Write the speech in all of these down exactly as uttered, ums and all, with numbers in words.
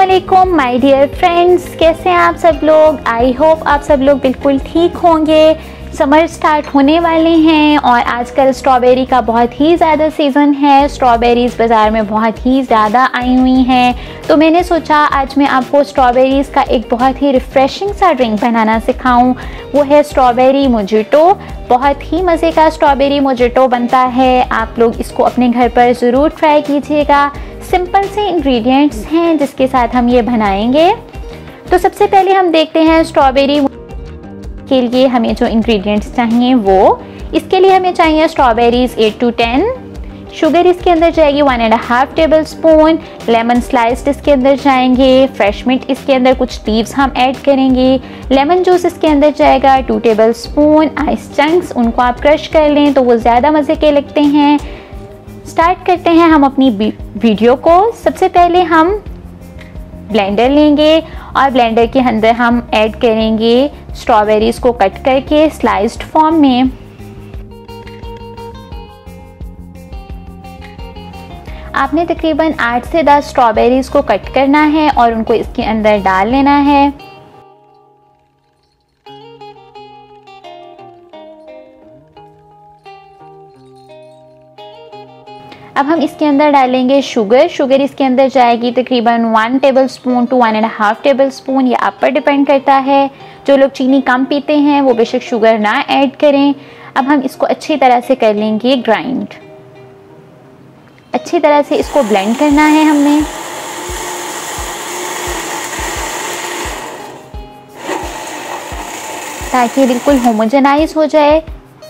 अस्सलामुअलैकुम my dear friends, कैसे हैं आप सब लोग। आई होप आप सब लोग बिल्कुल ठीक होंगे। समर स्टार्ट होने वाले हैं और आजकल स्ट्रॉबेरी का बहुत ही ज़्यादा सीज़न है। स्ट्रॉबेरीज़ बाज़ार में बहुत ही ज़्यादा आई हुई हैं, तो मैंने सोचा आज मैं आपको स्ट्रॉबेरीज़ का एक बहुत ही रिफ़्रेशिंग सा ड्रिंक बनाना सिखाऊं। वो है स्ट्रॉबेरी मोजिटो। बहुत ही मज़े का स्ट्रॉबेरी मोजिटो बनता है। आप लोग इसको अपने घर पर ज़रूर ट्राई कीजिएगा। सिंपल से इंग्रेडिएंट्स हैं जिसके साथ हम ये बनाएंगे। तो सबसे पहले हम देखते हैं स्ट्रॉबेरी के लिए हमें जो इंग्रेडिएंट्स चाहिए वो। इसके लिए हमें चाहिए strawberries eight to ten, sugar इसके अंदर जाएगी one and half tablespoon, lemon sliced इसके अंदर जाएंगे, फ्रेश मिंट इसके अंदर कुछ लीव्स हम ऐड करेंगे, लेमन जूस इसके अंदर जाएगा two tablespoon, ice chunks उनको आप क्रश कर लें तो वो ज़्यादा मज़े के लगते हैं। स्टार्ट करते हैं हम अपनी वीडियो को। सबसे पहले हम ब्लेंडर लेंगे और ब्लेंडर के अंदर हम ऐड करेंगे स्ट्रॉबेरीज को कट करके स्लाइस्ड फॉर्म में। आपने तकरीबन आठ से दस स्ट्रॉबेरीज को कट करना है और उनको इसके अंदर डाल लेना है। अब हम इसके अंदर डालेंगे शुगर। शुगर इसके अंदर जाएगी तकरीबन one tablespoon to one and half tablespoon, ये आप पर डिपेंड करता है। जो लोग चीनी कम पीते हैं वो बेशक शुगर ना ऐड करें। अब हम इसको अच्छी तरह से कर लेंगे ग्राइंड। अच्छी तरह से इसको ब्लेंड करना है हमने। ताकि बिल्कुल होमोजेनाइज हो जाए।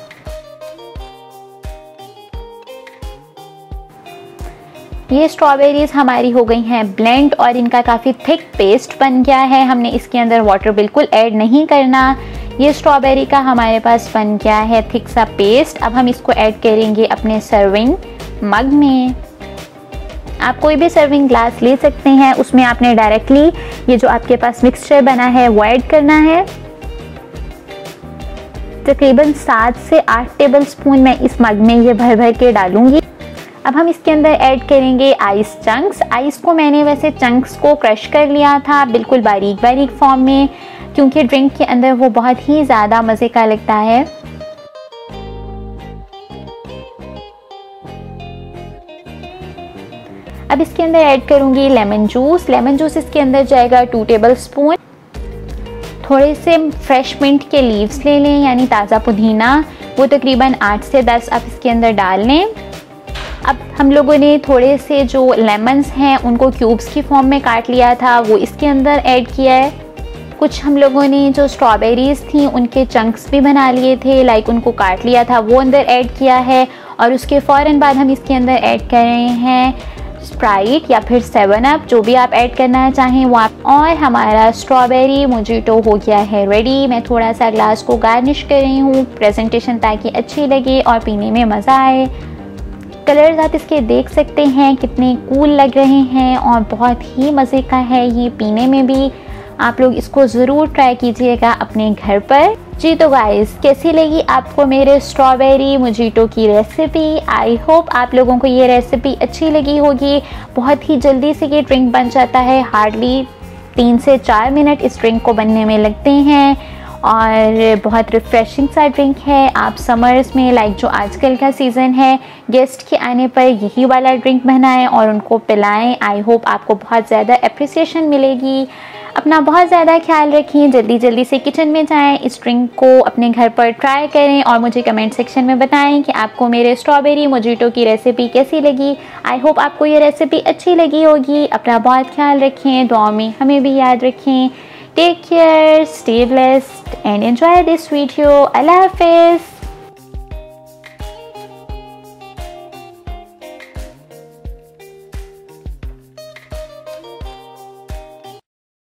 ये स्ट्रॉबेरीज हमारी हो गई हैं ब्लेंड और इनका काफ़ी थिक पेस्ट बन गया है। हमने इसके अंदर वाटर बिल्कुल ऐड नहीं करना। ये स्ट्रॉबेरी का हमारे पास बन गया है थिक सा पेस्ट। अब हम इसको ऐड करेंगे अपने सर्विंग मग में। आप कोई भी सर्विंग ग्लास ले सकते हैं, उसमें आपने डायरेक्टली ये जो आपके पास मिक्सचर बना है वो ऐड करना है। तकरीबन सात से आठ टेबल स्पून मैं इस मग में ये भर भर के डालूंगी। अब हम इसके अंदर ऐड करेंगे आइस चंक्स। आइस को मैंने वैसे चंक्स को क्रश कर लिया था बिल्कुल बारीक बारीक फॉर्म में, क्योंकि ड्रिंक के अंदर वो बहुत ही ज़्यादा मज़े का लगता है। अब इसके अंदर ऐड करूँगी लेमन जूस। लेमन जूस इसके अंदर जाएगा टू टेबल स्पून। थोड़े से फ्रेश मिंट के लीव्स ले लें, यानी ताज़ा पुदीना, वो तकरीबन आठ से दस आप इसके अंदर डाल लें। अब हम लोगों ने थोड़े से जो लेमन्स हैं उनको क्यूब्स की फॉर्म में काट लिया था, वो इसके अंदर ऐड किया है। कुछ हम लोगों ने जो स्ट्रॉबेरीज़ थी उनके चंक्स भी बना लिए थे, लाइक उनको काट लिया था, वो अंदर ऐड किया है। और उसके फ़ौरन बाद हम इसके अंदर ऐड कर रहे हैं स्प्राइट या फिर सेवन अप, जो भी आप ऐड करना चाहें वो आप। और हमारा स्ट्रॉबेरी मोजिटो हो गया है रेडी। मैं थोड़ा सा ग्लास को गार्निश कर रही हूँ प्रेजेंटेशन ताकि अच्छी लगे और पीने में मज़ा आए। कलर्स आप इसके देख सकते हैं कितने कूल लग रहे हैं और बहुत ही मज़े का है ये पीने में भी। आप लोग इसको ज़रूर ट्राई कीजिएगा अपने घर पर। जी तो गाइस, कैसी लगी आपको मेरे स्ट्रॉबेरी मोजिटो की रेसिपी। आई होप आप लोगों को ये रेसिपी अच्छी लगी होगी। बहुत ही जल्दी से ये ड्रिंक बन जाता है, हार्डली तीन से चार मिनट इस ड्रिंक को बनने में लगते हैं और बहुत रिफ़्रेशिंग सा ड्रिंक है। आप समर्स में, लाइक जो आजकल का सीज़न है, गेस्ट के आने पर यही वाला ड्रिंक बनाएं और उनको पिलाएं। आई होप आपको बहुत ज़्यादा एप्रिसिएशन मिलेगी। अपना बहुत ज़्यादा ख्याल रखें। जल्दी जल्दी से किचन में जाएं, इस ड्रिंक को अपने घर पर ट्राई करें और मुझे कमेंट सेक्शन में बताएं कि आपको मेरे स्ट्रॉबेरी मोजिटो की रेसिपी कैसी लगी। आई होप आपको ये रेसिपी अच्छी लगी होगी। अपना बहुत ख्याल रखें, दुआ में हमें भी याद रखें। Take care, stay blessed and enjoy this video. Allah Hafiz.